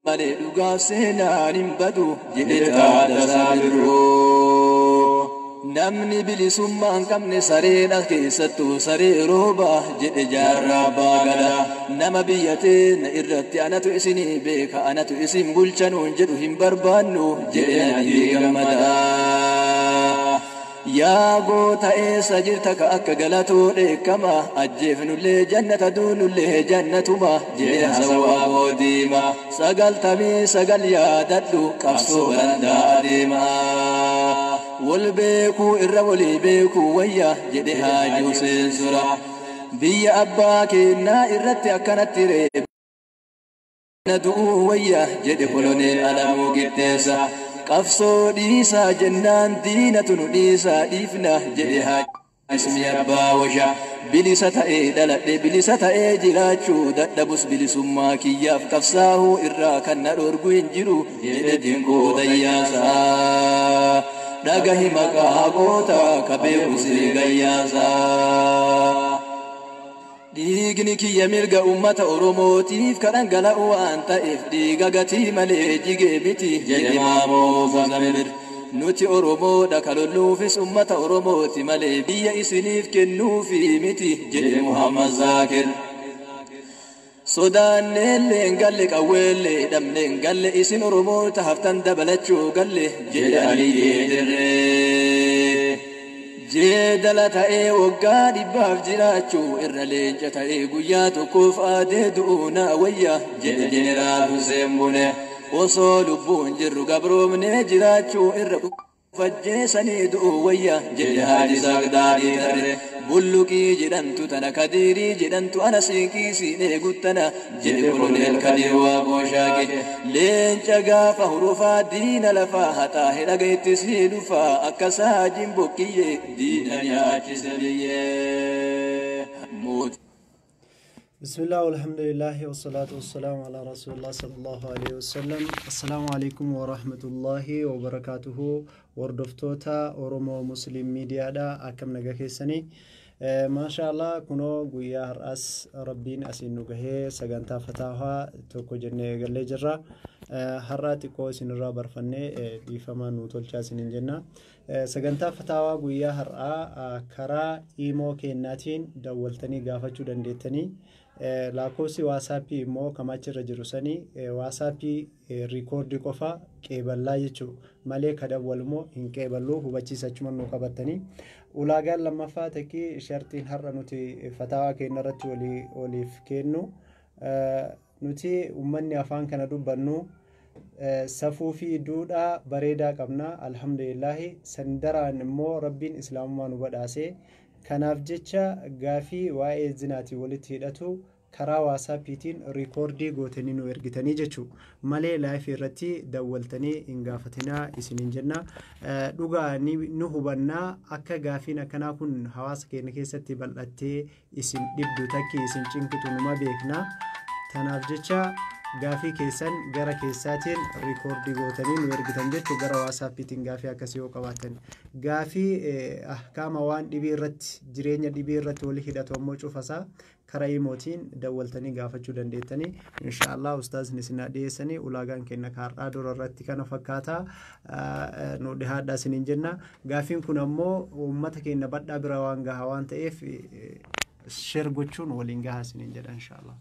malee dhugaaf seenaan hin badu jedhe taaddasaa birroo. Namni bilisummaa hin qabne sareedha keessattuu saree rooba jedhe jaarraa abbaa gadaa. Nama biyya teenya irratti anatu isinii beeka anatu isin bulchanuun jedhu hin barbaannu jedhe Nadhii Gammadaa. Yaa goota eessa jirta ka akka galatoo dheekkama ajjeefnullee jannata duunullee jannatuma jedhe Hasawaa Boodiima. 99 yaadadhu qabsoo barandaa adeema. Wal beekuu irra walii beekuu wayya jedhe Haaji Huseen Sura. Biyya abbaa keenyaa irratti akkanatti reebna du'uu wayya jedhe Koloneel Alamuu Giddeessa. Qabsoo dhiisaa jennaan diinatu nu dhiisaa dhiifna jedhe Haaji Ismi Abbaa Washa. Bilisa ta'ee dhaladhe bilisa ta'ee jiraachuu dadhabus bilisummaa kiyyaaf qabsaa'uu irraa kan na dhorgu hin jiru jedhe Dinquu Dayyaasaa. Dhagahi maqaa goota ka beeku siree Gayyaasaa. Dhiigni kiyya mirga ummata Oromootiif ka dhangala'u waan ta'eef dhiiga gatii malee jigee miti jedhe Maamoo Zamir. Nuti Oromoodha ka lolluufis ummata Oromooti malee biyya isiniif kennuufi miti jedhe Muhammad Zaakir. Sodaanneellee galle qawweellee dhabneen galle isin Oromoota haftan dabalachuu galle jedhe Aliyyee Dirree. Jeedala ta'ee waggaa 100 jiraachuu irra leenca ta'ee guyyaa tokkoof aadee du'uu naa wayya jedhe Jeneraal Hussein Bune. Osoo lubbuun jirru gabroomnee jiraachuu irra fajjeesanii du'uu wayya jedhe Haaji Sagdaadii Tarre. Bulluqii jedhantu tana Kadiirii jedhantu ana siinqii siinee guttana jedhe Koloneel Kadir Waaqoo Shaaqe. Leenca gaafa hurufaa diina lafaa haxaa hedhaga itti sii dhufaa akka saajiin bokkiyyee diina nyaachise biyyee. بسم الله والحمد لله والصلاة والسلام على رسول الله صلى الله عليه وسلم. السلام عليكم ورحمة الله وبركاته. وردفتوتا أورومو مسلم ميديا دا أكم نجاكيسني ما شاء الله كنو قويا رأس ربين أسينو جهة سجنتا فتاها توكو جنة قلة جرا هراتي كوس نرا برفنة بيفما نوتول شاسين جنة سجنتا فتاها قويا هرا كرا إيمو كيناتين دولتني قافتشو دندتني لاكوسي واسابي مو كماتش رجروساني واسابي ريكوردي كوفا كيبلا يجو مالك هذا والمو إن كيبلو هو بتشي سچمان نوكابتني ulagaan lammaffaa shartiin har'a nuti fataawaa keenya irratti waliif kennu nuti ummanni afaan kana dubbannu safuu fi duudhaa bareedaa qabna alhamdulillah sandaraan immoo rabbiin islaamummaa nu badhaase kanaaf jecha gaafii waa'ee zinaatii walitti hidhatu karaa waasaappiitiin riikoordii gootanii nu ergitanii jechuu malee laayif irratti dawwaltanii hin gaafatinaa isiniin jenna dhugaa nu hubannaa akka gaafiin akkanaa kun hawaasa keenya keessatti bal'attee isin dhibdu takki isin cinqitu numa beekna tanaaf jecha gaafii keessan gara keessaatiin riikoordii gootanii nu ergitan jechuu gara waasaappiitiin gaafii akkasii yoo qabaatan gaafii ahkaama waan dhibii irratti jireenya dhibii irratti walii hidhatu ammoo cufasaa karaa imootiin dawwaltanii gaafachuu dandeettanii inshallah ustaazni isin dhiyeessanii ulaagaan kenna kaardhaa dura irratti kana fakkaata nu dhihaadhaa isiniin jenna gaafiin kun ammoo uummata keenya badhaa bira waan gahaa waan ta'eef sheer gochuun waliin gahaa isiniin jedha inshallah.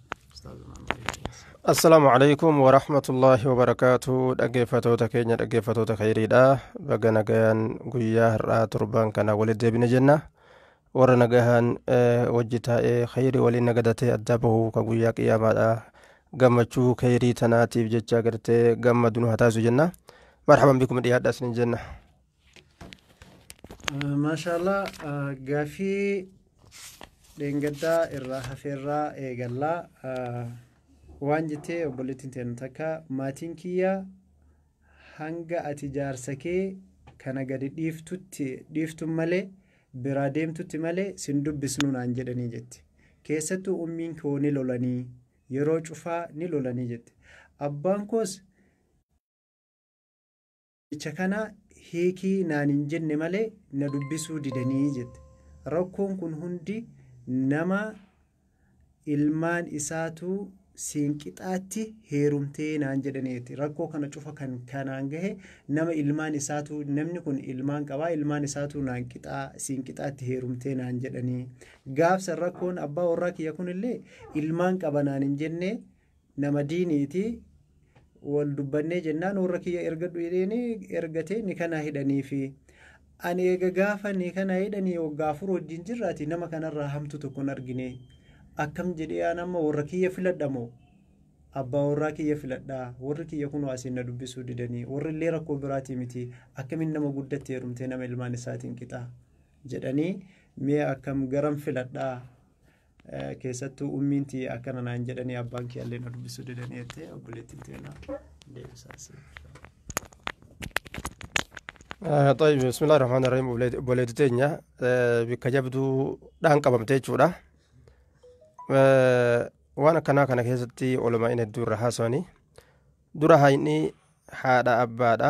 السلام عليكم ورحمة الله وبركاته دقيفتوتا كينيا دقيفتوتا خيريدا بغانا غيان قويا هرا تربان كان ولد بن جنة ورنا غيان وجتا خيري ولي نغدتي أدابه كقويا قياما غمچو خيري تناتي بججا غرتي غمدنو هتاسو جنة مرحبا بكم دياد أسن جنة ما شاء الله غافي Dengada irraa hafeerraa eegallaa waan jettee obboleettiin teenya takka maatiin kiyya hanga ati jaarsa kee kana gadi dhiiftu malee biraa deemtutti malee sin dubbisnu naan jedhanii jetti keessattuu ummiin koo ni lolanii yeroo cufaa ni lolanii jetti abbaan koos jecha kana hiikii naan hin jenne malee na dubbisuu didanii jetti rakkoon kun hundi nama ilmaan isaatu siinqixaatti heerumtee naan jedhaniiti rakkoo kana cufa kan kanaan gahe nama ilmaan isaatu namni kun ilmaan qabaa ilmaan isaatu naan qixaa siinqixaatti heerumtee naan jedhanii gaafsa rakkoon abbaa warraa kiyya kunillee ilmaan qaba naan hin jenne nama diiniiti wal dubbannee jennaan warra kiyya ergadhu jedhanii ergatee ni kana hidhanii fi ani eega gaafa ni kana hidhanii waggaa 4 wajjin jirraati nama kanarraa hamtu tokkon argine akkam jedhee aan amma warra kiyya filadhamoo abbaa warraa kiyya filadhaa warri kiyya kun waasiin na dubbisuu didanii warri illee rakkoo biraatii miti akkamin nama guddatti heerumtee nama ilmaan isaatiin qixaa jedhanii mee akkam garam filadhaa keessattuu ummiinti akkana naan jedhanii abbaan kiyya illee na dubbisuu didanii jettee obboleettiin teenaa deebisaas. طيب بسم الله الرحمن الرحيم بوليدتينيا بكجبدو دان قبمتي جودا وانا كنا كيستي علماء الدور حسوني دور هايني حدا ابادا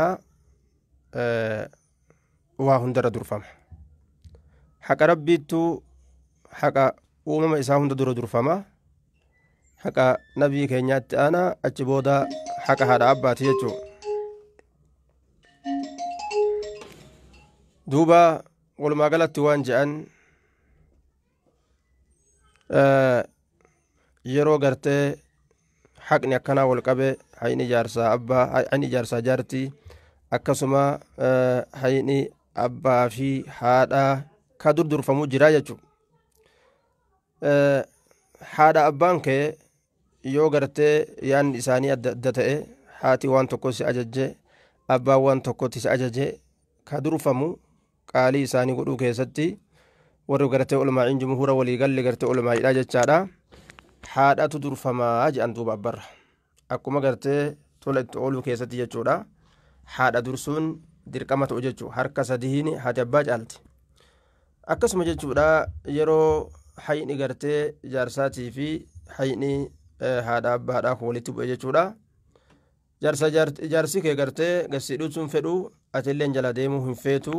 وهندر دور فم حق ربيتو حق ومما إسا دور دور فما حق نبي كينيات انا اجبودا حق حدا اباتي يجو دوبا ولما قالت وان جان yeroo gartee haqni akkanaa wal qabe hayni jaarsaa abbaa hayni jaarsaa jaartii akkasuma hayni abbaa fi haadha ka durdurfamuu jira jechuudha. Haadha abbaan kee yoo gartee yaanni isaanii adda adda ta'e haati waan tokko si ajajje abbaan waan tokkotti si ajajje ka durfamu qaalii isaanii godhuu keessatti warri gartee ulmaa'iin jumhuura waliigalli gartee ulmaa'idha jechaadha. haadhatu durfamaa jedhan duuba abbarra akkuma gartee tola itti ooluu keessatti jechuudha. haadha dursuun dirqama ta'u jechuu harka sadiin haati abbaa caalti akkasuma jechuudha. yeroo hayni gartee jaarsaatii fi hayni haadha abbaadhaa walitti bu'e jechuudha. jaarsi kee gartee gasidhuu sun fedhu atilleen jala deemuu hin feetu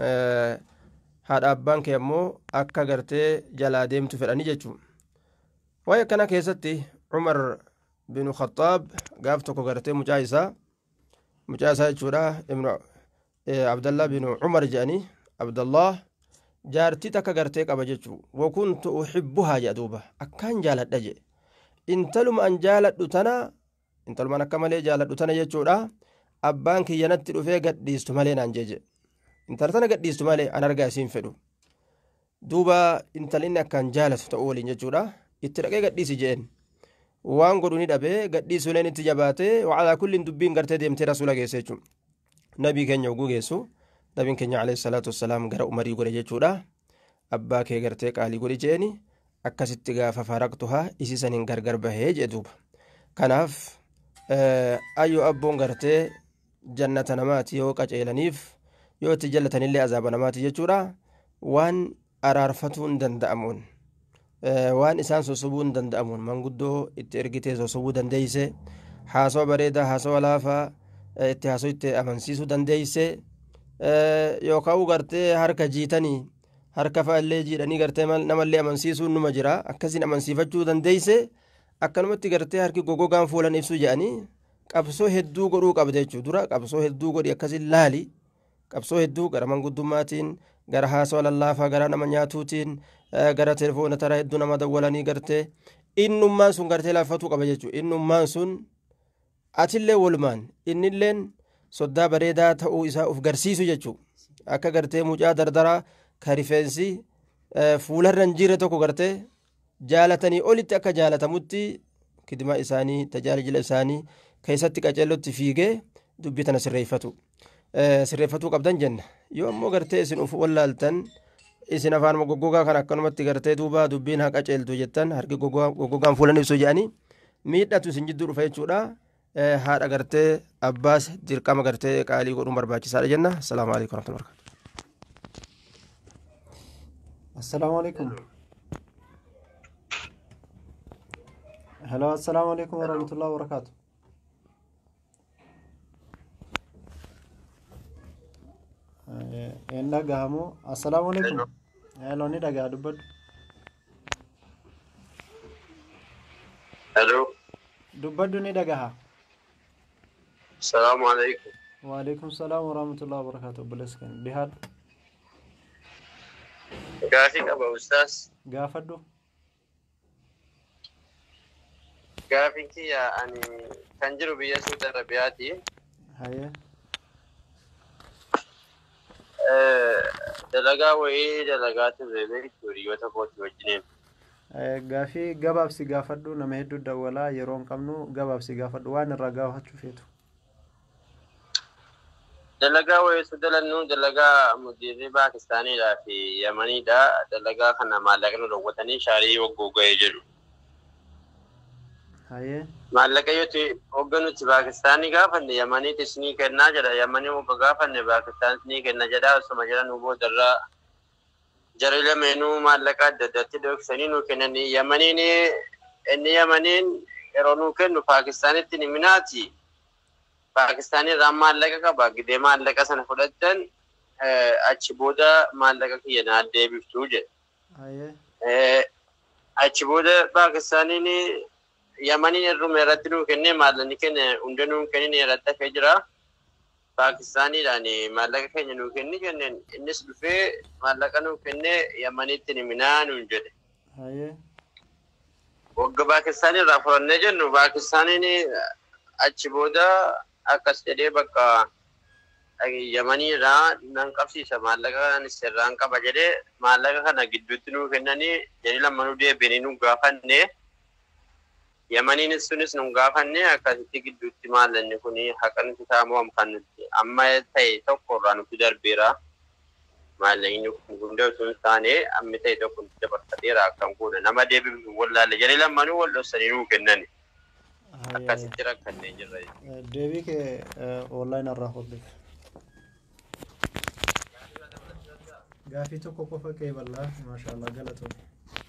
haadha abbaan kee ammoo akka gartee jalaa deemtu fedhanii jechuudha. waa'ee kana keessatti Umar bin Khattaab gaaf tokko gartee mucaa isaa jechuudha Abdallah bin Umar jedhanii Abdallah jaartii takka gartee qaba jechuudha. wakuntu uhibbuhaa jedha duuba akkaan jaaladha jedhe intaluma an jaaladhu tana intalumaan akka malee jaaladhu tana jechuudha. abbaan kiyyanatti dhufee gadhiistu malee naan jeje intala tana gadhiistu malee an argaa isiin fedhu duuba intalinni akkaan jaalatu ta'uu waliin jechuudha. itti dhaqee gadhiisi jeen waan godhu ni dhabee gadhiisuleen itti jabaatee wacalaa kulliin dubbiin gartee deemtee rasuula geesse jechuudha. nabii keenya oguu geessu nabiin keenya alayhi salaatu wassalaam gara umarii godhe jechuudha. abbaa kee gartee qaalii godhi jeeni akkasitti gaafa faraqtuhaa isisaniin gargar bahee jee duuba. kanaaf ayyoo abboon gartee jannata namaati yoo qaceelaniif yoo itti jallatanillee azaaba namaati jechuudha. waan araarfatuun danda'amuun waan isaan sosobuu hin danda'amuun manguddoo itti ergitee sosobuu dandeeyse haasoo bareedaa haasoo laafaa itti haasoo itti amansiisuu dandeeyse yookaan gartee harka jiitanii harka fa'allee jiidhanii gartee namallee amansiisuun numa jira akkasiin amansiifachuu dandeeyse akkanumatti gartee harki gogogaan fuulan ibsuu jedhanii qabsoo hedduu godhuu qabde jechuudha. dura qabsoo hedduu godhi akkasiin laali qabsoo hedduu gara manguddummaatiin gara haasoo lallaafaa gara nama nyaatuutiin gara telefoona taraa hedduu nama dawwalanii gartee innummaan sun gartee laaffatuu qaba jechuudha. innummaan sun atillee walumaan innilleen soddaa bareedaa ta'uu isaa of garsiisu jechuudha. akka gartee mucaa dardaraa ka rifeensi fuularra hin jirre tokko gartee jaalatanii olitti akka jaalatamutti kidima isaanii tajaajila isaanii keessatti qaceellotti fiigee dubbii tana sirreeffatuu qabdan jenna. yoo ammoo gartee isin uf wallaaltan isin afaan goggogaa kan akkanumatti gartee duuba dubbiin haa qaceeltu jettan harki goggogaan fuulan ibsu jedhanii miidhatu isin jidduu dhufa jechuudha. haadha gartee abbaas dirqama gartee qaalii godhuun barbaachisaadha jenna. assalaamu alaikum warahmatullahi wabarakatuh. السلام عليكم. هلا السلام عليكم ورحمة الله وبركاته. إننا قاموا السلام عليكم. هلا نيدا قاعد بد. Hello. dubbaddu ni dhagaha. السلام عليكم. وعليكم السلام ورحمة الله وبركاته. بلسكن دهاد كافي أبو أستاذ. قافدو كافي يا أني كنجرو بيسود الربياتي. هيا دلقا وإيه دلقات الربيع توري وتفوت وجنين. gaafii gabaabsi gaafadhu nama hedduu dawwalaa yeroon qabnu gabaabsi gaafadhu waan irraa gaafachuu feetu. Dalagaa wayiitu dalannu dalagaa mudirri Paakistaaniidhaa fi Yamaniidha. Dalagaa kana maallaqni dhoowwatanii shaarii waggooga'ee jedhu. Maallaqa yooti hoogganutti Paakistaanii gaafanne Yamaniitis ni kennaa jedha. Yamanii wagga gaafanne Paakistaanis ni kenna jedha. Osuma jedhan boodarraa jarri lameenuu maallaqa adda addaatti dhoksanii nuu kennanii. Yamaniin yeroo nuu kennu Paakistaanitti ni minaati. Paakistanii irraa maallaqa qaba. Gidee maallaqa sana fudhatan achi booda maallaqa kiyya naa deebiftuu jedhe. Achi booda Paakistaniin Yamaniin irruma irratti nuu kennee maallaqni keenya hunda nuu kennine irratti hafee jira. Paakistaniidhaan maallaqa keenya nuu kenni jenneen innis dhufee maallaqa nuu kennee Yamaniitti ni minaa nuun jedhe. Wagga Paakistanii irraa fudhannee jennu Paakistaniin achi booda akkas jedhee bakka Yamanii irraa nan qabsiisa maallaqa anis irraan qaba jedhee maallaqa kana gidduutti nuu kennanii jedhee lamanuu deebiinii nu gaafanne Yamaniinis sunis nu gaafanne akkasitti gidduutti maallaqni kun haqa nuti saamu kan nuti amma ta'e tokko irraa nuti darbeera maallaqni kun hunda osoo hin taane amma ta'e tokko nuti dabarfateera akkam goona nama deebiin wallaalle jedhee lamanuu wal dhoksanii nuu kennani. Akkasitti rakkannee jirra. Deebii kee online irraa hordofaa. Gaafii tokko qofa kee bal'aa maashaallah galatoomne.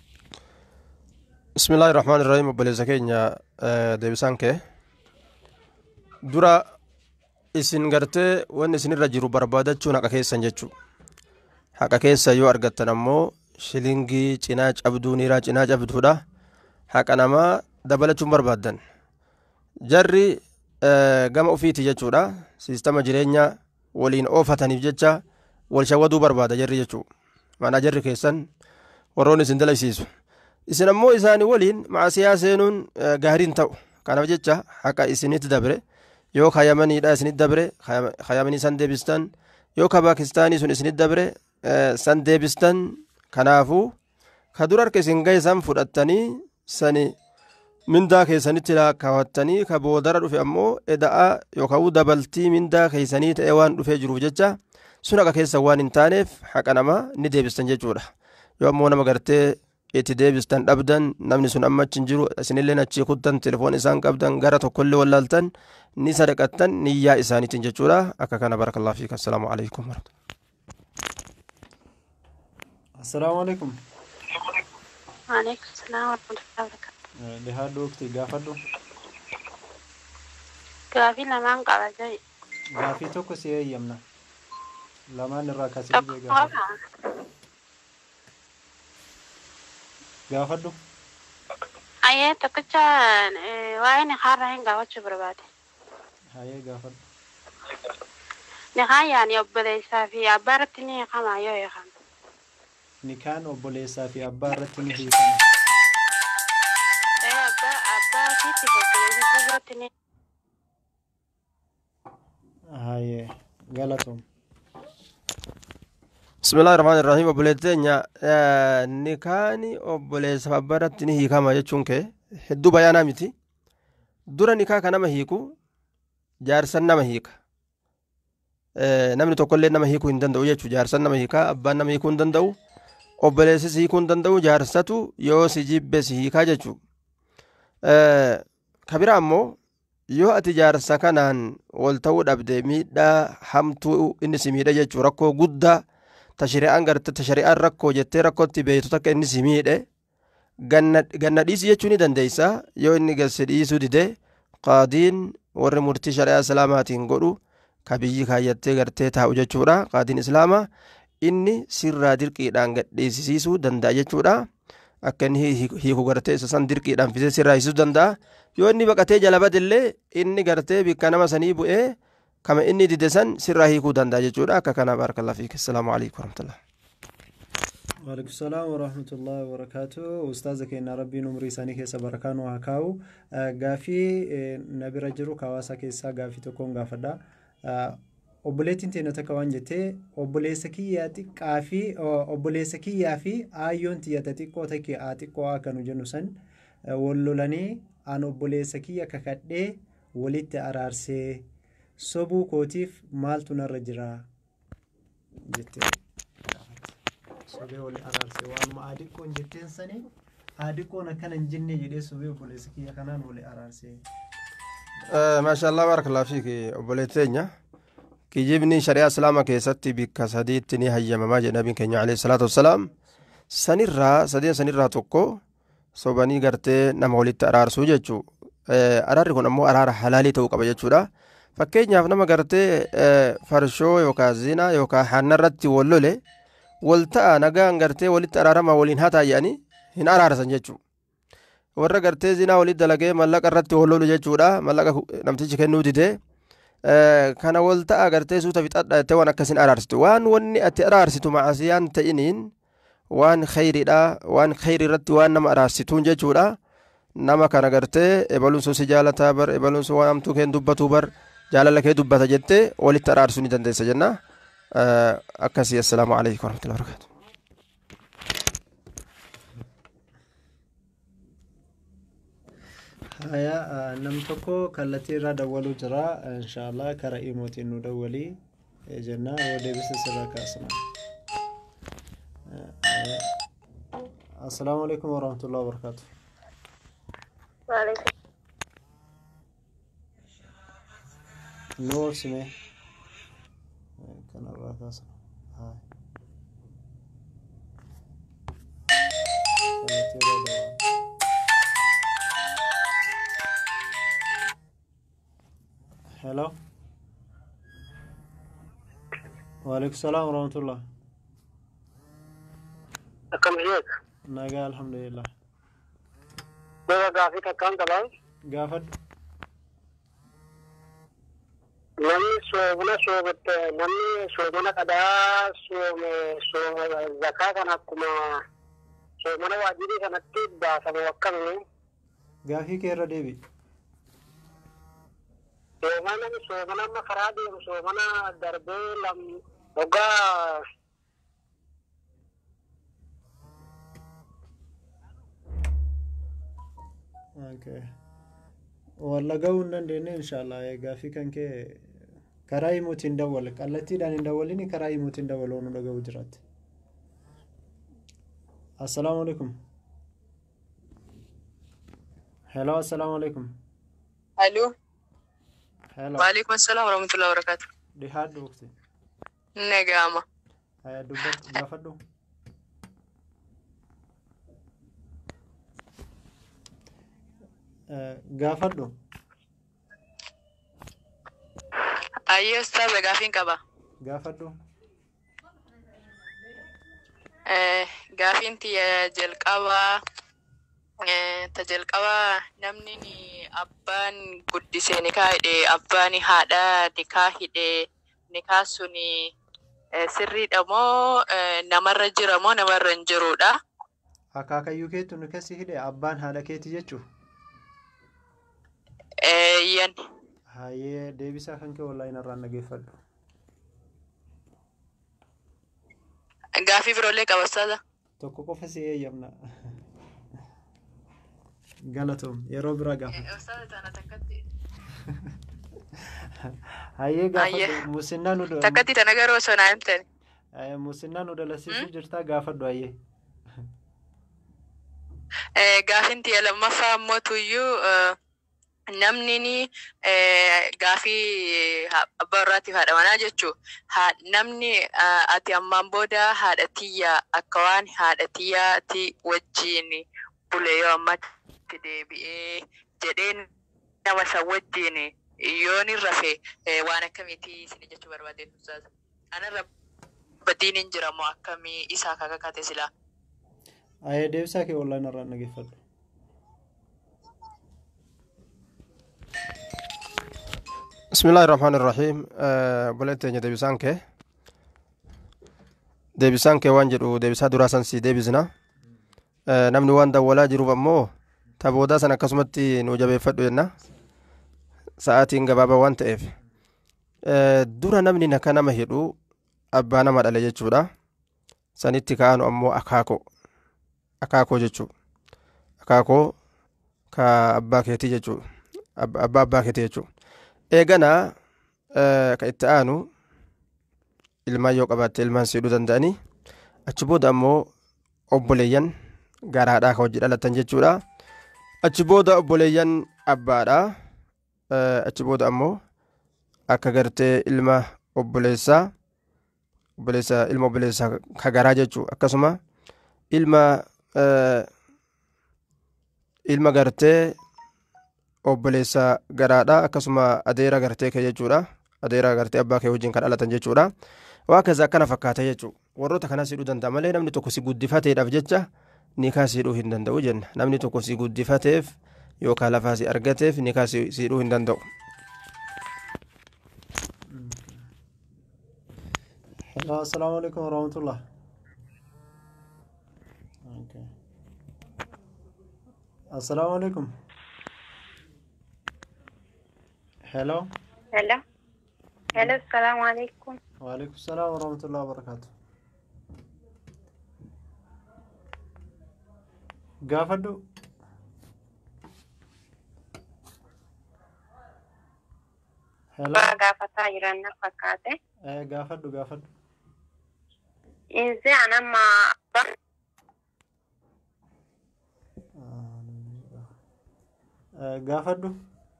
بسم الله الرحمن الرحيم وبليزا كينيا ديبسان كي درا isin gartee wanni isinirra jiru barbaadachuun haqa keessan jechuu haqa keessa yoo argattan ammoo shilingii cinaa cabduu niiraa cinaa cabduudha haqa namaa dabalachuun barbaaddan jarri gama ofiiti jechuudha siistama jireenya waliin oofataniif jecha wal shawwaduu barbaada jarri jechuu maanaa jarri keessan warroon isin dalaysiisu isin ammoo isaanii waliin macaasiyaa seenuun gaariin ta'u kanaaf jecha haqa isinitti dabre yoo ka Yamaniidha isinitti dabre ka Yamanii san deebistan yoo ka Paakistaanii sun isinitti dabre san deebistan kanaafuu ka dur harka isin gahe san fudhattanii sani mindaa keessanitti kaawwattanii ka boodara dhufe ammoo eda'a yookaan dabaltii mindaa keessanii ta'e waan dhufee jiruuf jecha sun haqa keessa waan hin taaneef haqa namaa ni deebistan jechuudha yoo ammoo nama gartee itti deebistan dhabdan namni sun amma achi hin jiru isinillee achi kuttan telefoon isaan qabdan gara tokkollee wallaaltan ni sadaqattan niyyaa isaaniitiin jechuudha akka kana barakallahu fiik assalaamu alaykum assalaamu alaykum وعليكم السلام ورحمة الله وبركاته. دهاد وقتي قافدو قافي لمان قابل جاي قافي توكو سيئي يمنا لمان الراكاسي جي قافدو قافدو أيه تكتشا وين خارهين قاوتش بربادي هاي قافدو نخان يعني أبليسا في عبارتني خما يوي خان نكان أبليسا في عبارتني هي كان أبا كيتي فبليسا فبرتني هاي غلطهم بسم الله الرحمن الرحيم وبلتنيا نكاني وبلس فبرتني هي كما يچونك هدو بيانا متي دورا نكا كان ما هيكو جارسن ما هيك namni tokko illee nama hiikuu hin danda'u jechuudha jaarsan nama hiikaa abbaan nama hiikuu hin danda'u obboleessis hiikuu hin danda'u jaarsatu yoo si jibbe si hiikaa jechuudha kabira ammoo yoo ati jaarsa kanaan wal ta'uu dhabde miidhaa hamtuu inni si miidha jechuudha rakkoo guddaa tashri'aan garte tashri'aan rakkoo jettee rakkootti beeytu takka inni si miidhe ganna dhiisi jechuu ni dandeeysa yoo inni gase dhiisuu dide qaadiin warri murtii shari'aa islaamaatiin godhu kabiyyi kaayyattee gartee taa'u jechuudha qaadiin islaamaa inni sirraa dirqiidhaan gadhiisisuu danda'a jechuudha akka inni hiiku gartee isa san dirqiidhaan fidee sirraa hiisuu danda'a yoo inni baqatee jala badillee inni gartee bikka nama sanii bu'ee kama inni dide san sirraa hiikuu danda'a jechuudha akka kana barakallahu fiik assalaamu alaykum warahmatullah وعليكم السلام ورحمة الله وبركاته أستاذ كينا ربي نمري ساني كيسا بركان وهكاو غافي نبي رجرو كواسا كيسا غافي تكون غافدا obboleettiin teenya takka waan jettee obboleessa kiyyaati qaafii obboleessa kiyyaa fi aayyoon tiyyata xiqqoo takkee xiqqoo akka nu jennu san wallolanii aan obboleessa kiyya kakadhee walitti araarsee sobuu kootiif maaltu narra jira jettee sobee wali araarsee waanuma xiqqoon jetteen sanii xiqqoon akkana hin jenne jedhee sobee obboleessa kiyya kanaan wali araarsee maashaallah barakallahu fiik obboleetteenya kijibni shari'a islaama keessatti bikka sadiitti ni hayyamamaa jedha nabiin keenya alayhi salaatu wassalaam sanirraa tokko sobanii gartee nama walitti araarsuu jechuu araarri kun ammoo araara halaalii ta'uu qaba jechuudha fakkeenyaaf nama gartee farshoo yookaan zinaa yookaan hannarratti wallole wal ta'a nagaan gartee walitti araarama waliin haa taa'anii hin araarsan jechuu warra gartee zinaa walitti dalagee mallaqa irratti wallolu jechuudha mallaqa namtichi kennuu didee kana wal ta'a gartee suuta fixadha waan akkasin araarsitu waan wanni ati araarsitu maasiyaan ta'iniin waan khayriidha waan khayri irratti waan nama araarsituun jechuudha nama kana gartee ebaluun sun si jaalataa bar ebaluun sun waan amtuu keen dubbatu bar jaalala kee dubbata jettee walitti araarsuu ni dandeessa jenna akkasii assalaamu alaykum warahmatullahi wabarakatuh haya nam tokko kallattii irraa dawwaluu jira inshallah kara imootiin nu dawwalii jenna yoo deebise sirraa kaasna assalaamu alaykum warahmatullahi wabarakatuh Waalaikum. nuur sime kanarraa kaasna kallattii irraa dawwaluu hello وعليكم السلام ورحمة الله akkam jirtu nagaa alhamdulillah bara gaafii takkaan qaban gaafadhu namni soomana qadaa sooma zakaa kan akkuma soomana waajibii kanatti baafamu akkamii gaafii kee irra deebi soomana amma karaa deemu soomana darbee waggaa okay walla ga'uu hin dandeenye inshallah gaafii kan kee karaa imootiin dawwal kallattiidhaan hin dawwalini karaa imootiin dawwaluu nu dhaga'uu jiraatti assalaamu alaykum hello assalaamu alaykum Hello. hello Waalaikum assalam warahmatullahi wabarakatuh. dhihaadhu waqti Nagama. dubbat gaafadhu gaafadhu Ayyo ustaz gaafin qaba. gaafadhu Gaafin tiya jalqaba tajalqaba namni ni abbaan guddisee nikaa hidhe abbaan haadha nikaa hidhe nikaa suni sirriidha moo namarra jira moo namarra hin jirudha? akaakayyuu keetu nu kasi hidhe abbaan haadha keeti jechuu Yan. hayyee deebisaa kan kee wallahi narraan dhageeffadhu Gaafii biroolee qaba ustaza. tokko qofa si eeyyamna galatoom yeroo biraa gaafadhu Ustaza tana takkatti. hayyee gaafadhu musinnaa nu Takkatti tana garuu osoo naa himtani. musinnaa nu dalasiisuu jirtaa gaafadhu hayyee Gaafin tiya lammaffaa ammoo tuyyuu namni ni gaafii abbaa irraatiif haadha manaa jechuu namni ati ammaan booda haadha tiyya akka waan haadha tiyyaati wajjiin bule yoo ammatti deebi'ee jedhee nama san wajjiin yoon hin rafe waan akkamiitii isin jechuu barbaadeen ustaaza anarra baddiin hin jiramoo akkamii isaa kakakate silaa Ayee deebisaa kee online irraa dhaggeeffadhu. بسم الله الرحمن الرحيم بلتين deebisaan kee waan jedhu deebisaa duraasan si deebisna namni waan dawwalaa jiruuf ammoo taboodaa san akkasumatti nu jabeeffadhu jenna sa'aatiin gabaabaa waan ta'eef dura namni naka nama hidhu abbaa nama dhale jechuudha sanitti kaanu ammoo akaakoo jechuu akaakoo ka abbaa keetii jechuu abbaa keetii jechuu eegana ka itti aanu ilmaan yoo qabaatte ilmaan siidhuu danda'anii achi booda ammoo obboleeyyan garaadhaa ka hojii dhalatan jechuudha achi booda obboleeyyan abbaadha achi booda ammoo akka gartee ilma obboleessaa ka garaa jechuu akkasuma ilma gartee obboleessaa garaadha akkasuma adeera gartee kee jechuudha adeera gartee abbaa kee wajjin kan dhalatan jechuudha waa kaza akkana fakkaata jechuu warroota kana siidhuu danda'a malee namni tokko si guddifateedhaaf jecha nikaa siidhuu hin danda'u jenna namni tokko si guddifateef yookaan lafaa si argateef nikaa siidhuu hin danda'u. Assalamu alaikum warahmatullah. Okay. Assalamu alaikum. Hello. Hello. Hello, assalamu alaikum. Wa alaikum assalam warahmatullahi wabarakatuh. Gaafadhu. Hello. Gaafataa jiran na fakkaate. Gaafadhu. Inse anamma gaafadhu.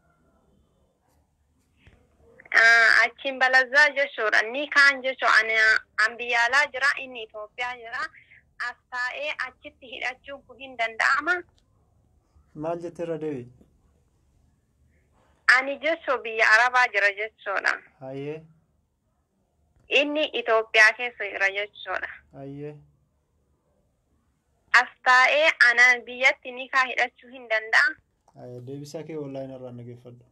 achiin balazaa jechuudha ni kaan jechuudha an biyyaalaa jira inni Itoophiyaa jira as taa'ee achitti hidhachuun kun hin danda'ama. Maal jettee irra deebi? Ani jechuu biyya Arabaa jira jechuudha. Hayyee. Inni Itoophiyaa keessa jira jechuudha. Hayyee. As taa'ee ana biyyatti ni kaa hidhachuu hin danda'a. Hayyee deebisaa kee online irraa dhaggeeffadhu.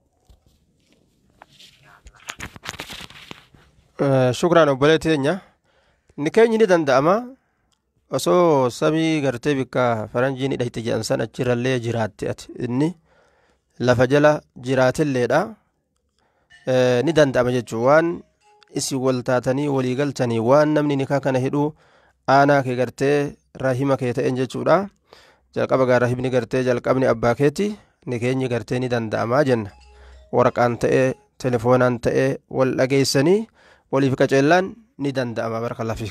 Shukraan obboleetti teenya ni keenyi ni danda'ama osoo samii gartee bikka faranjiin hidhate jedhan san achirrallee jiraatte ati inni lafa jala jiraatelleedha ni danda'ama jechuun waan isin wal taatanii walii galtanii waan namni nikaa kana hidhuu aanaa kee gartee rahima kee ta'een jechuudha jalqaba gaa rahimni gartee jalqabni abbaa keeti ni keenyi gartee ni danda'amaa jenna waraqaan ta'ee telefoonaan ta'ee wal dhageessanii waliif qaceellaan ni danda'ama barakallahu fiik.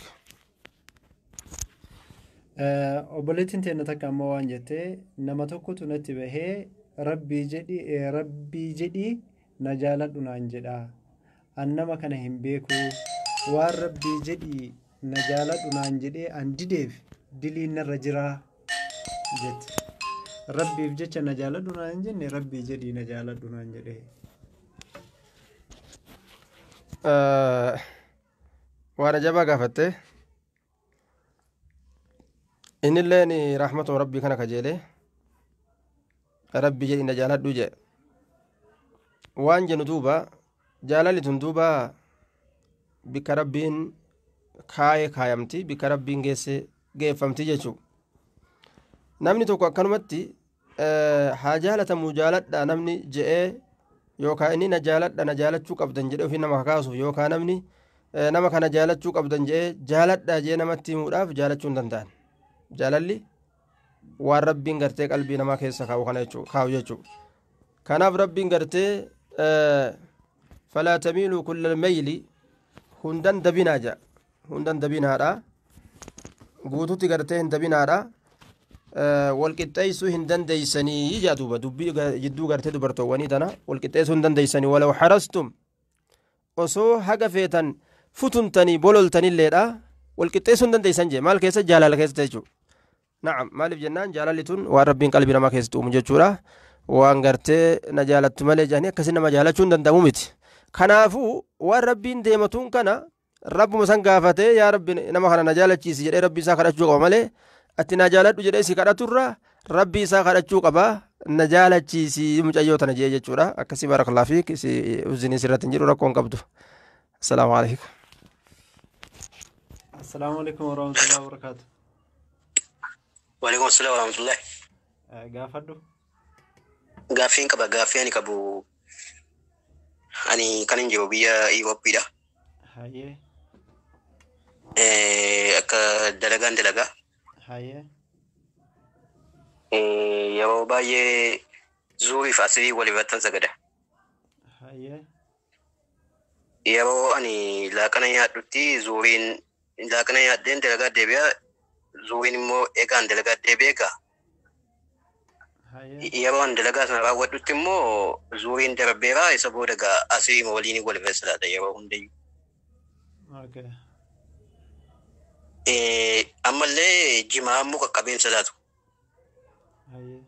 Obboleettiin teenya takka ammoo waan jettee nama tokkotu natti bahee rabbii jedhii na jaaladhu naan jedha an nama kana hin beeku waan rabbii jedhii na jaaladhu naan jedhee an dideef diliin narra jira jette rabbiif jecha na jaaladhu naan jenne rabbii jedhii na jaaladhu naan jedhee. waan ajabaa gaafatte innilleen rahmatuma rabbii kana kajeele rabbii jedhi na jaaladhu jedhe waan jennu duuba jaalalli tun duuba bikka rabbiin kaayamti bikka rabbiin geeffamti jechuu namni tokko akkanumatti haa jaalatamu jaaladha namni je'ee yookaan inni na jaaladha na jaalachuu qabdan jedhee ofii nama kakaasuuf yookaan namni nama kana jaalachuu qabdan jedhee jaaladha jee namatti himuudhaaf jaalachuu hin danda'an jaalalli waan rabbiin gartee qalbii namaa keessa kaa'u jechuu kanaaf rabbiin gartee falaa tamiiluu kulla meyli hundan dabinaa jedha hundan dabinaadha guututti gartee hin dabinaadha walqixxeessuu hin dandeeysanii jaaduuba dubbii jidduu gartee dubartoowwanii tana walqixxeessuu hin dandeeysanii walaw harastum osoo haga feetan futuntanii bololtanilleedha walqixxeessuu hin dandeeysan jee maal keessa jaalala keessa jechuudha na'am maaliif jennaan jaalalli tun waan rabbiin qalbii namaa keessatti uumu jechuudha waan gartee na jaalattu malee jedhanii akkasii nama jaalachuu hin danda'amu miti kanaafuu waan rabbiin deematuun kana rabbuma san gaafatee yaa rabbi nama kana na jaalachiisi jedhee rabbi isaa kadhachuu qaba malee ati na jaaladhu jedhee si kadhaturra rabbii isaa kadhachuu qaba na jaalachiisi mucayyoo tana jee jechuudha akkasii barakallahu fiik si uzinii sirratti hin jiru rakkoon qabdu assalaamu alaykum السلام عليكم ورحمة الله وبركاته. وعليكم السلام ورحمة الله. قافدو. قافين كبا قافين كبو. أني كان جوابيا إيوبيدا. هاي. أكا دلقان دلقا. هاي. يا باي زوري فاسري ولبتن سجدا. هاي. يا بو أني لا كان يهدتي زورين إذا كان يهدين دلقا دبيا زورين مو إيكان دلقا دبيكا. يا بو أن دلقا سنرا ودتي مو زورين دربيرا يسبو دقا أسري موليني ولبسلا يا بو هندي. Okay. أما اللي جماعة مو كقبين سلاتو. هاي.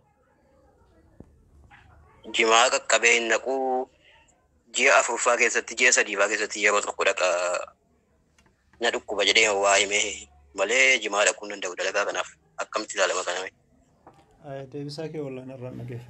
جماعة كقبين نكو جيا أفرفا كيسة جيا سديفا كيسة يا بو تقول لك ندوك بجدين هو أيمه ملء جماعة كنا ندور دلقا كناف أكمل تلا لما كنا. تبيساكي ولا نرى نجيف.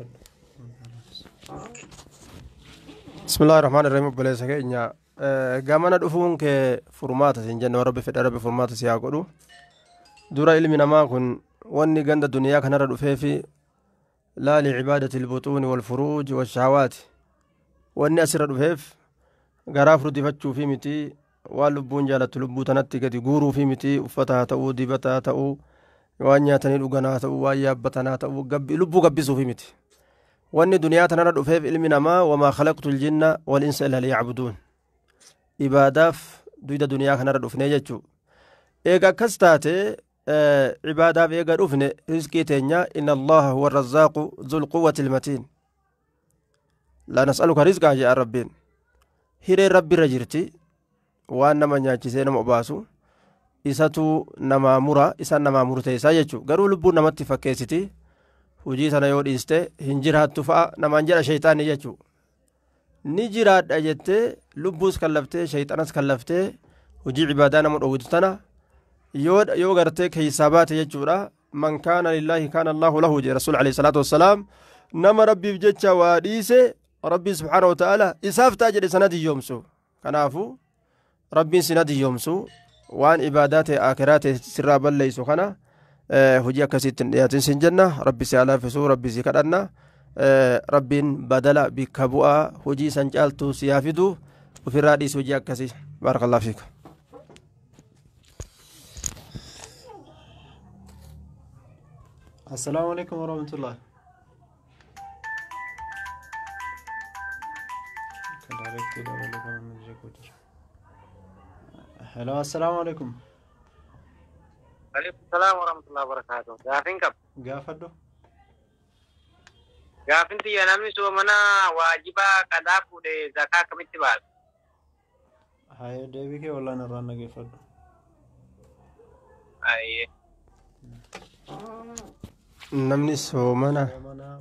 بسم الله الرحمن الرحيم بلسك إنيا قامنا دفون كفرمات سنجن ورب في رب فرمات سياقولو دورا علمنا ما كن واني قند الدنيا كان رد في لا لعبادة البطون والفروج والشهوات واني أسر رد غراف ردي فتشو في متي واللبون جالت لبو تنتي قد يقورو في متي وفتها تأو ديبتها تأو وانيا تنيل وغنا تأو وانيا بطنا تأو لبو قبسو في متي واني دنيا تنرد في علمنا ما وما خلقت الجن والإنس إلا ليعبدون ibaadaaf duyda duniyaa kanarra dhufne jechuu eega akkas taate ibaadaaf eega dhufne rizqii teenya inna allaha huwa arrazaaqu dhul quwwati ilmatiin laa nas'aluka rizqaa jedha rabbiin hireen rabbi irra jirti waan nama nyaachisee nama obaasu isatu namaa mura isaan namaa murteessaa jechuu garuu lubbuun namatti fakkeessiti hujii sana yoo dhiiste hin jiraattu fa'a namaan jedha shayxaanni jechuu ni jiraadha jettee lubbuus kallaftee shayxanas kallaftee hojii cibaadaa nama dhowwitu tana yoo gartee keeysaa baate jechuudha man kaana lillaahi kaana allaahu lahu jee rasuul alayhi salaatu wassalaam nama rabbiif jecha waa dhiise rabbii subxaanahu wataaalaa isaaf ta'a jedhe sana diyyoomsu kanaafu rabbiin sina diyyoomsu waan ibaadaa ta'e aakiraa ta'e sirraa balleeysu kana hojii akkasiitti hin dhiyaatin sin jenna rabbi si alaafisu rabbi si kadhanna rabbiin badala bikka bu'aa hojii san caaltu siyaa fidu ofirraa dhiisu hojii akkasii baarakallahu fiikum السلام عليكم ورحمة الله. هلا السلام عليكم. عليكم السلام ورحمة الله وبركاته. جافين كم؟ قافدو. جافين تي أنا مسوا منا واجبا كذا كده زكاة كم تبال. هاي دبي كي ولا نرانا قافدو. أيه. namni soomana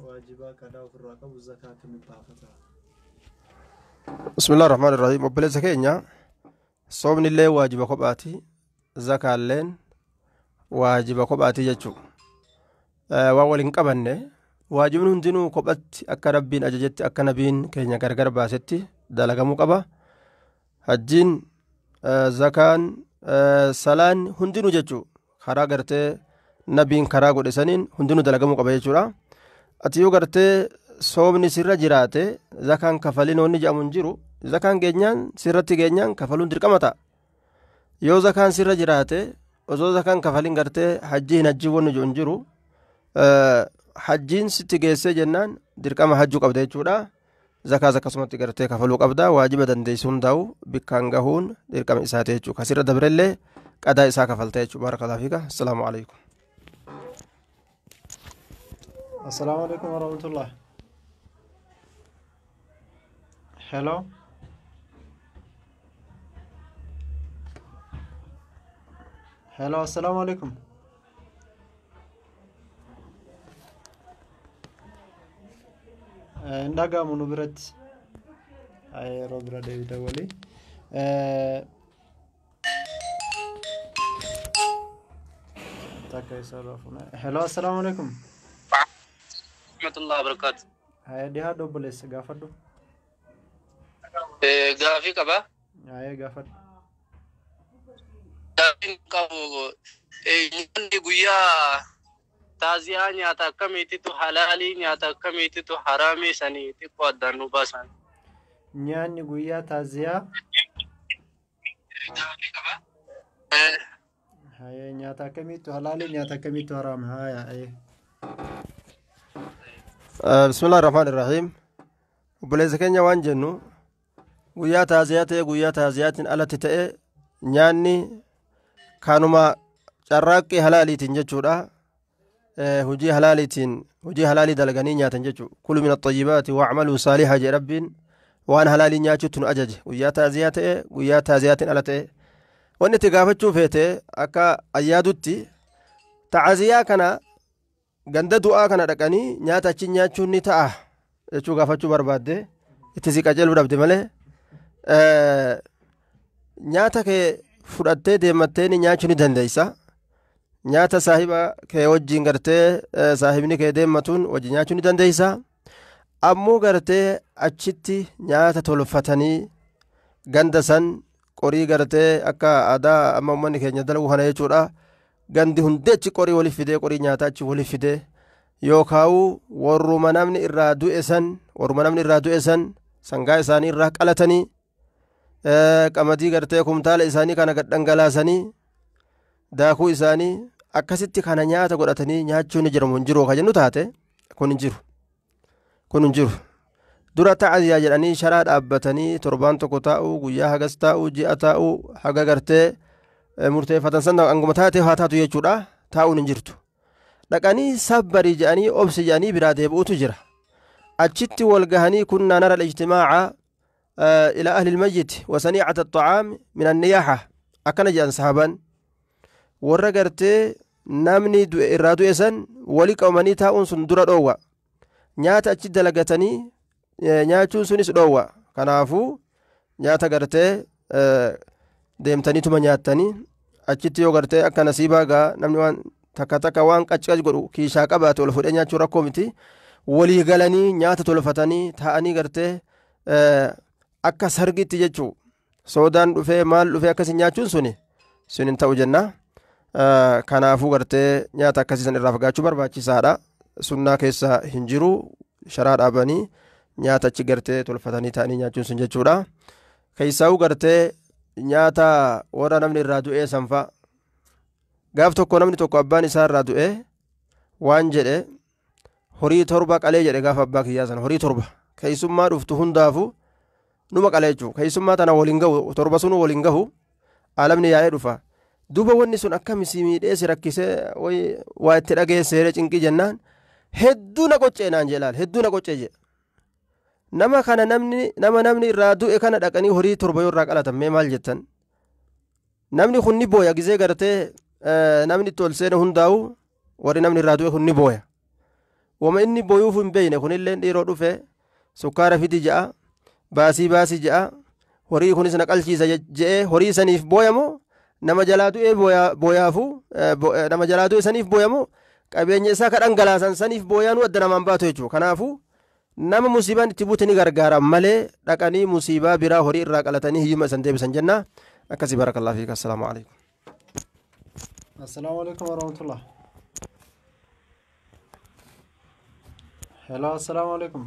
bismillah rahmaan irrahiim obboleessa keenya soomni illee waajiba kophaati zakaalleen waajiba kophaati jechuu waan waliin qabanne waajibni hundinuu kophatti akka rabbiin ajajetti akka nabiin keenya gargar baasetti dalagamuu qaba hajjiin zakaan salaan hundinuu jechuu karaa gartee nabiin karaa godhe saniin hundinuu dalagamuu qaba jechuudha ati yoo gartee soomni sirra jiraate zakaan kafaliin wanni jedhamu hin jiru zakaan geenyaan sirratti geenyaan kafaluun dirqama ta'a yoo zakaan sirra jiraate osoo zakaan kafaliin gartee hajjii hin hajjii wanni jedhu hin jiru hajjiin sitti geessee jennaan dirqama hajjuu qabda jechuudha zakaas akkasumatti gartee kafaluu qabda waajiba dandeessuu hundaa'u bikkaan gahuun dirqama isaati jechuudha kasirra dabrellee qadaa isaa kafalta jechuudha barakallahu fiika assalaamu alaikum السلام عليكم ورحمة الله. Hello. Hello السلام عليكم. ndaga munu birat ay robra David wali takka isa rafuna hello assalamu alaikum rahmatullahi wabarakatuh haya dhihaa obboleessa gaafadhu gaafii qaba haya gaafadhu gaafiin qabu nyaanni guyyaa taaziyaa nyaata akkamiititu halaalii nyaata akkamiititu haraamii sanii xiqqoo addaan nu baasan nyaanni guyyaa taaziyaa haya nyaata akkamiitu halaalii nyaata akkamiitu haraam haya bismillaahi rahmaani rahiim obboleessa keenya waan jennu guyyaa taaziyaa ta'e guyyaa taaziyaatiin alatti ta'e nyaanni kanuma carraaqqii halaaliitiin jechuudha hujii halaalii dalaganii nyaatan jechuudha kulu min axayyibaati wacmaluu saalihaa jee rabbiin waan halaalii nyaachuutti nu ajaje guyyaa taaziyaa ta'e guyyaa taaziyaatiin ala ta'e wanni itti gaafachuu feete akka ayyaadutti taaziyaa kana ganda du'aa kana dhaqanii nyaata achi nyaachuun ni ta'a jechuu gaafachuu barbaadde itti si qajeeluu dhabde malee nyaata kee fudhattee deemattee ni nyaachuu ni dandeeysa nyaata saahiba kee wajjiin gartee saahibni kee deemmatuun wajji nyaachuu ni dandeeysa ammoo gartee achitti nyaata tolfatanii ganda san qorii gartee akka aadaa amma ummanni keenya dalagu kana jechuudha gandi hundee achi qorii waliif fidee qorii nyaataa achi waliif fidee yookaawu warruma namni irraa du'e san sangaa isaanii irraa qalatanii qamadii gartee kumtaala isaanii kana gadhangalaasanii daakuu isaanii akkasitti kana nyaata godhatanii nyaachuun ni jiramu hin jiru ka jennu taate kun hin jiru dura ta'aziyaa jedhanii sharaa dhaabbatanii torbaan tokko taa'uu guyyaa hagas taa'uu ji'a taa'uu haga gartee murteeffatan san anguma taate haa taatu jechuudha taa'uun hin jirtu dhaqanii sabbarii jedhanii obsi jedhanii biraa deebi'uutu jira achitti wal gahanii kunnaa nara al-ijtimaaca ila ahli ilmayyiti wasaniicata axacaam min anniyaaxa akkana jedhan sahaban warra gartee namni irraa du'e san wali qabamanii taa'uun sun dura dhoowwa nyaata achi dalagatanii nyaachuun sunis dhoowwa kanaafuu nyaata gartee deemtaniituma nyaattanii achitti yoo gartee akka nasiibaa gaa namni waan takka waan qacqac godhu kiishaa qabaate ol fudhee nyaachuu rakkoo miti walii galanii nyaata tolfatanii taa'anii gartee akka sargitti jechuu soodaan dhufee maal dhufee akkasii nyaachuun sun hin ta'u jenna kanaafuu gartee nyaata akkasii san irraa fagaachuu barbaachisaadha sunnaa keessa hin jiru sharaa dhaabanii nyaata achi gartee tolfatanii taa'anii nyaachuun sun jechuudha keessaa'uu gartee nyaata warra namni irraa du'ee sanfa gaaf tokko namni tokko abbaan isaa irraa du'ee waan jedhe horii 7 qalee jedhe gaaf abbaa kiyyaa sana horii 7 keessummaa dhuftu hundaafu numa qalee jechuu keessummaa tana waliin gahu 7 sun waliin gahu alamni yaa'ee dhufa duuba wanni sun akka miidhee si rakkisee waa itti dhageesseere cinqii jennaan hedduu na qoccee naan jedhe laal hedduu na qoccee jedhe nama kana namni irraa du'e kana dhaqanii horii 7 yoo irraa qalatan mee maal jettan namni kun ni booya gizee gartee namni itti ol seene hundaa'u warri namni irraa du'e kun ni booya wama inni booyuuf hin beeyne kunillee dhiiroo dhufe sukkaara fidi ja'a baasii ja'a horii kunis na qalchiisa je'ee horii saniif booyamoo nama jalaa du'e booyaafu nama jalaa du'e saniif booyamoo qabeenya isaa ka dhangalaasan saniif booyaanuu adda namaan baatu jechuudha kanaafuu nama musiibaan itti buute ni gargaara malee dhaqanii musiibaa biraa horii irraa qalatanii hiyyuma isan deebisan jenna akkasii barakallahu fiik assalaamu alaikum assalaamu alaikum warahmatullah hello assalaamu alaikum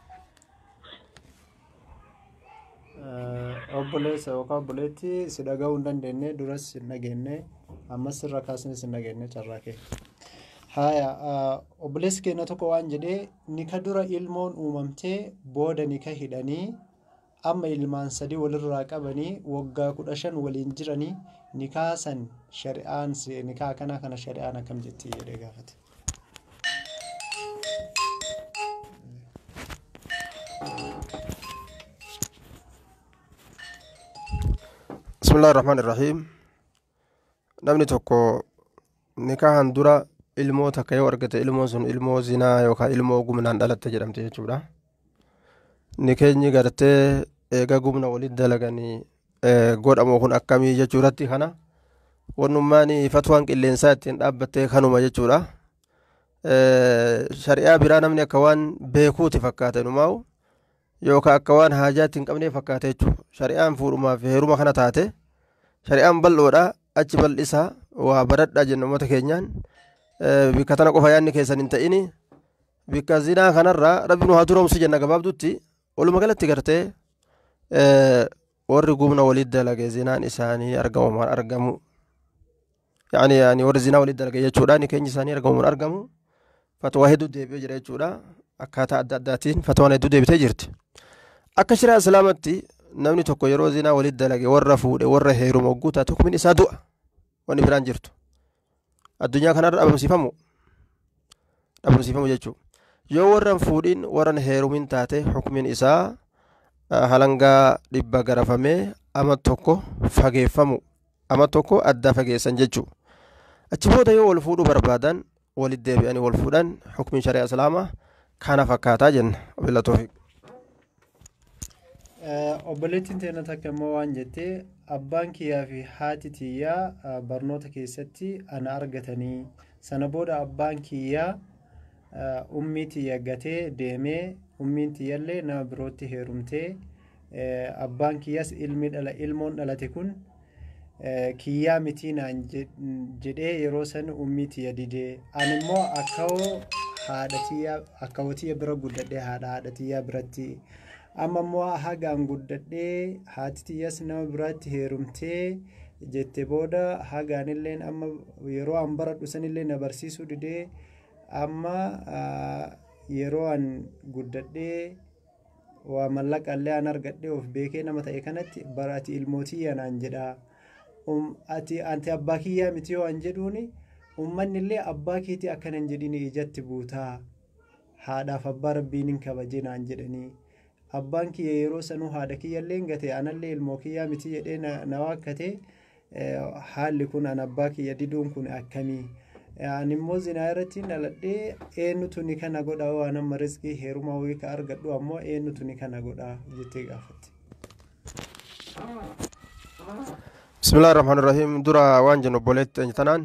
obboleessa yookaan obboleetti si dhaga'uu hin dandeenye duras hin dhageenye ammas irra kaasnis hin dhageenye carraa kee haya obboleessi keenya tokko waan jedhee nika dura ilmoon uumamtee booda nika hidhanii amma ilmaan 3 walirraa qabanii waggaa 15 waliin jiranii nikaa san shari'aan nikaa kana shari'aan akkam jetti jedhee gaafate bismillaahi rahmaani rahiim namni tokko nikaahan dura ilmoo takka yoo argate ilmoon sun ilmoo zinaa yookaan ilmoo gumnaan dhalatte jedhamte jechuudha nikeenyi gartee eega gumna walitti dalaganii godhamu kun akkamii jechuurratti kana wannummaani fatwaan qilleensaa ittiin dhaabbattee kanuma jechuudha. Shari'aa biraa namni akka waan beekuuti fakkaate numaa'u yookaan akka waan haajaatti hin qabnee fakkaate jechuudha. Shari'aan fuudhumaa fi heeruma kana taate shari'aan bal'oodha achi bal'isaa waa baradhaa jenna uummata keenyaan bikka tana qofa yaadni keessan hin ta'ini bikka zinaa kanarraa rabbi nu haa turoomsu jenna gabaabdutti walumaa galatti gartee warri gumna walitti dalage zinaan isaanii argamu yaani warri zinaa walitti dalage jechuudha ni keenya isaanii argamu fatwaa hedduu deebi'ee jira jechuudha akkaataa adda addaatiin fatwaan hedduu deebitee jirti akka shari'aa islaamatti namni tokko yeroo zinaa walitti dalage warra fuudhe warra heeruma hogguu taate hukumin isaa du'a wanni biraan jirtu addunyaa kanarra dhabamsiifamu jechuudha yoo warran fuudhin warran heerumin taate hukumin isaa halangaa 100 garafamee ama tokko fageeffamu ama tokko adda fageessan jechuudha achi booda yoo wal fuudhuu barbaadan walitti deebi'anii wal fuudhan hukumin shari'aa islaamaa kana fakkaataa jenna wabillahi tawfiiq. Obboleettiin teena takka immoo waan jettee abbaan kiyyaa fi haati tiyyaa barnoota keessatti ana argatanii sana booda abbaan kiyyaa ummii tiyya gatee deemee ummiin tiyyallee nama birootti heerumtee abbaan kiyyaas ilmoon dhalate kun kiyyaa mitii naan jedhee yeroo san ummii tiyya didee ani immoo akkawoo tiyya bira guddadhee haadha tiyyaa biratti amma immoo hagaan guddadhee haati tiyyas nama biraatti heerumtee jette booda hagaanilleen amma yeroo an baradhu sanillee na barsiisuu didee amma yeroo an guddadhee waa mallaqallee an argadhee of beekee nama ta'e kanatti barati ilmootii yanaan jedha anti abbaa kiyyaa miti yoo an jedhuuni ummanni illee abbaa keetii akkanan jedhini ijatti buutaa haadhaaf abbaa rabbiin hin kabajee naan jedhanii abbaan kiyya yeroo sanuu haadha kiyyallee gate anallee ilmoo kiyyaa miti jedhee na waakkate haalli kun an abbaa kiyya diduun kun akkamii ani immoo zinaa irratti dhaladhee eenyutu ni kana godha waan amma rizqii heeruma wayii ka argadhu ammoo eenyutu ni kana godha jettee gaafatti. Bismillahir Rahmanir Rahim dura waan jennu obboleetti tanaan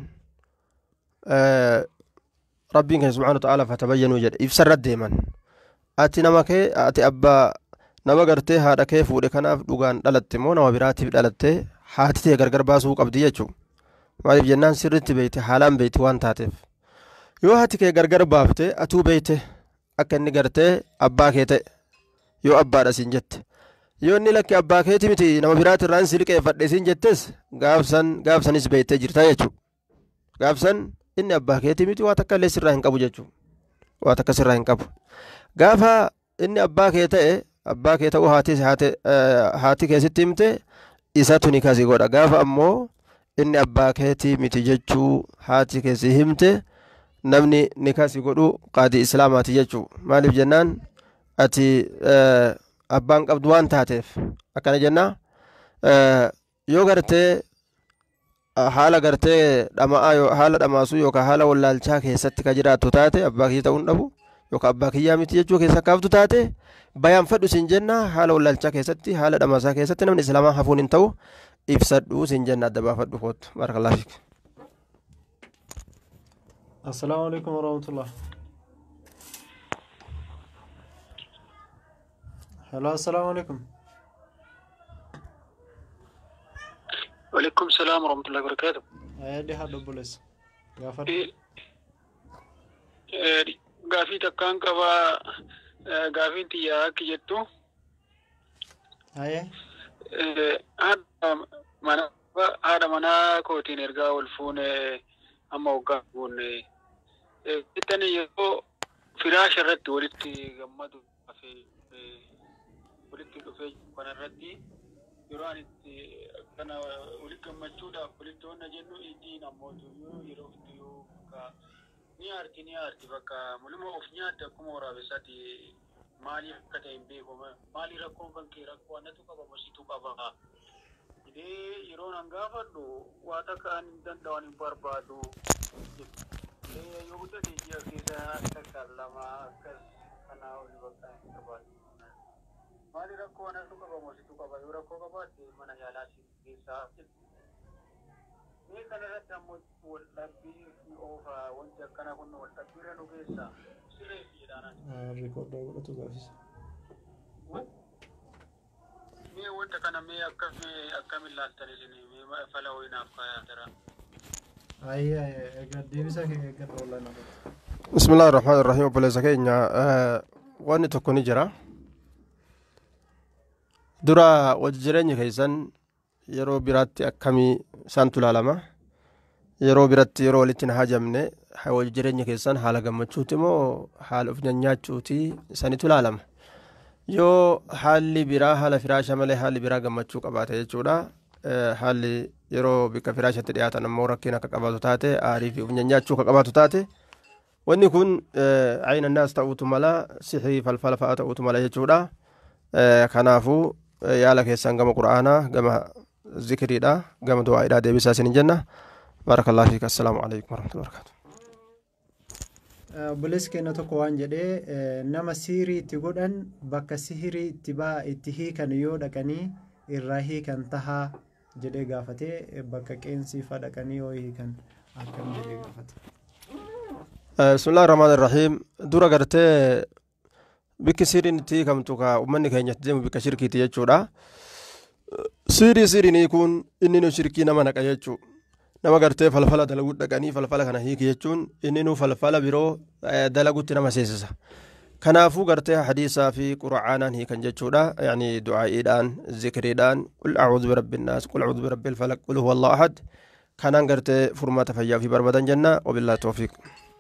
rabbiin keenya subhaanahu wa ta'aala fatabayyanuu jedhe ibsarra deeman ati abbaa nama gartee haadha kee fuudhe kanaaf dhugaan dhalatte moo nama biraatiif dhalatte haati tee gargar baasuu qabdi jechuudha. Maaliif jennaan sirriitti beekte haalaan beekti waan taateef yoo haati kee gargar baafte atuu beekte akka inni gartee abbaa kee ta'e yoo abbaadha siin jette yoo inni lakki abbaa keeti miti nama biraatirraan si liqeeffadhe siin jettes gaafsanis beektee jirta jechuudha. Gaafsan inni abbaa keeti miti waa takka illee sirraa hin qabu jechuudha. Waa takka sirraa hin qabu. Gaafa inni abbaa kee ta'uu haati keessitti himte isatu ni kasi godha gaafa ammoo inni abbaa keetii miti jechuu haati keessi himte namni ni kasi godhu qaadii islaamaati jechuu maaliif jennaan ati abbaan qabdu waan taateef akkana jennaa yoo gartee haala gartee haala dhamaasuu yookaan haala wallaalchaa keessatti ka jiraattu taate abbaa kiyya ta'uun dhabu yookaan abbaa kiyyaa miti jechuu keessa kaaftu taate bayaan fadhu siin jenna haala wallaalchaa keessatti haala dhamaasaa keessatti namni islaamaa hafuun hin ta'u ifsadhu siin jenna adda baafadhu kootu barakallahu fiik. Assalamu alaikum warahmatullah. Hello, assalamu alaikum. Walaikum salam warahmatullahi wabarakatuh. Ayadi hadu bules. Gafar. Gaafii takkaan qaba gaafiin tiyyaa akka jettu. Aye. Haadha manaa kootiin ergaa wal fuune amma waggaa fuune ittani yeroo firaasha irratti walitti gammadu walitti dhufee kanarratti yeroo ani itti kana walitti gammachuudhaaf walitti honna jennu itti namoota yeroo yoo ni aarti bakka mul'uma of nyaadda akkuma waraabessaatti maaliif akka ta'e hin beeku maali rakkoon kan kee rakkoo annatu qaba masiitu qaba yeroo nan gaafadhu waa takka an hin danda'an hin barbaadu yoo guddate ji'a keessa takka lama akkas kanaa oli bakka hin barbaadu maali rakkoo annatu qaba masiitu qaba yoo rakkoo qabaatte mana yaalaa keessaa Mee kanarratti ammoo wal dhabbii oofa wanti akkana kun wal dhabbiirra nu keessa siree fi jedhaanaan. Rikoodoo godhatu gaafisa. Mee wanta kana mee akkamiin laaltan isinii mee fala ho'inaaf kaayaa jira. Egaa deebisa kee eeggadha wallaan irratti. Bismillaahi rahmaani rahiim obboleessa keenya wanni tokko ni jira. Dura wajji jireenya keessan yeroo biraatti akkamii isaantu ilaalama. Yeroo biratti yeroo walitti hin hajamne wajji jireenya keessan haala gammachuuti moo haala of nyaachuuti isanitu ilaalama. Yoo haalli biraa haala firaasha malee haalli biraa gammachuu qabaate jechuudha. Haalli yeroo bikka firaashatti dhiyaatan ammoo rakkiin akka qabaatu taate aarii fi of nyaachuu akka qabaatu taate wanni kun ayna naas ta'uutu mala sihrii falfala fa'a ta'uutu mala jechuudha. Kanaafuu yaala keessan gama quraanaa gama zikriidha gama du'aadhaa deebisaa isin jenna. Barakallahu fiik. Assalaamu alaykum warahmatullahi wabarakatuh. Obboleessi keenya tokko waan jedhee nama sihirii itti godhan bakka sihirii itti hiikan yoo dhaqanii irraa hiikan tahaa jedhee gaafatee bakka qeensiifaa dhaqanii yoo hiikan akkam jedhee gaafate. Bismillaahi rahmaani rahiim. Dura gartee bikki sihiriin itti hiikamtu ka uummanni keenyatti deemu bikka shirkiiti jechuudha. Sihiriin kun inni nu shirkii nama naqa jechuudha. Nama gartee falfala dalaguu dhaqanii falfala kana hiiki jechuun inni nu falfala biroo dalaguutti nama seensisa. Kanaafuu gartee hadiisaa fi quraanaan hiikan jechuudha. Yani du'aa'iidhaan zikriidhaan qul a'uudhu birabbi naas qul a'uudhu birabbil falaq qul huwallahu ahad kanaan gartee furmaata fayyaa fi barbaadan jenna. Wabillaahi tawfiiq.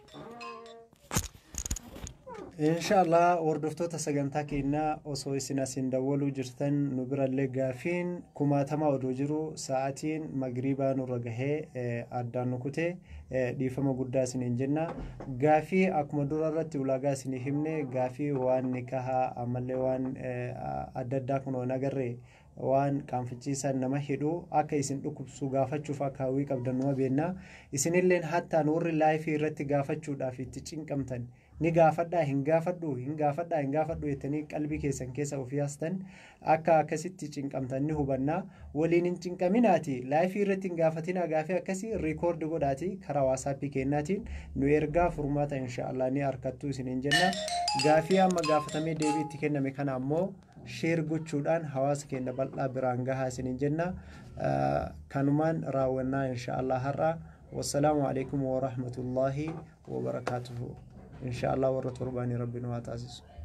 Inshallah hordoftoota sagantaa keenyaa osoo isin asiin dawwaluu jirtan nu birallee gaafiin kumaatama oduu jiru sa'aatiin magriibaa nurra gahee addaan nu kutee dhiifama guddaa isiniin jenna. Gaafii akkuma dura irratti ulaagaa isinii himne gaafii waan nikahaa ammallee waan adda addaa kun waan agarree waan qaanfachiisan nama hidhu akka isin dhukkubsu gaafachuuf akka hawwii qabdan numa beennaa. Isinilleen hattaan warri laayifii irratti gaafachuudhaaf itti cinqamtan ni gaafadhaa hin gaafadhu jettanii qalbii keessan keessa ofii haastan akka akkasitti cinqamtan ni hubannaa. Waliin hin cinqaminaati laayifii irratti hin gaafatinaa gaafii akkasii riikoordi godhaati karaa waasaappii kennaatiin nu ergaa furmaata inshaallah ni harkattuu isiniin jenna. Gaafii amma gaafatamee deebii itti kenname kana ammoo sheer gochuudhaan hawaasa keenya bal'aa biraan gahaa isiniin jenna. Kanumaan raawwannaa inshaallah har'a. Wassalaamu alaikum wa rahmatullahi wa barakatuhu. إن شاء الله ورد رباني ربنا واتعزز.